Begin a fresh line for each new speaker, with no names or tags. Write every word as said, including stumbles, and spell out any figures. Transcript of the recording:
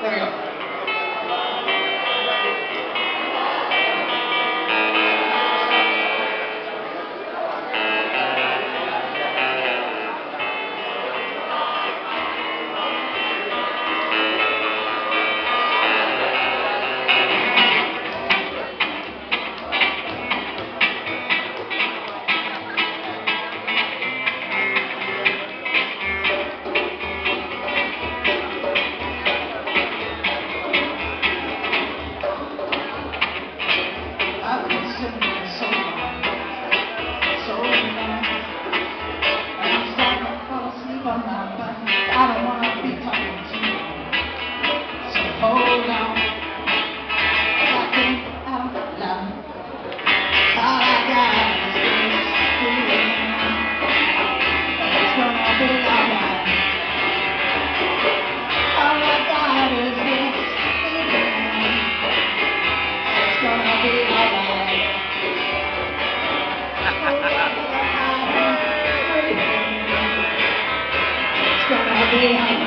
There we go. I've been sitting here so long, so long, and I'm starting to fall asleep on my butt. I don't want to be talking to you, so hold on. I think out loud, all I got is this feeling. It's gonna be alright. All I got is this feeling. It's gonna be alright. It's gonna be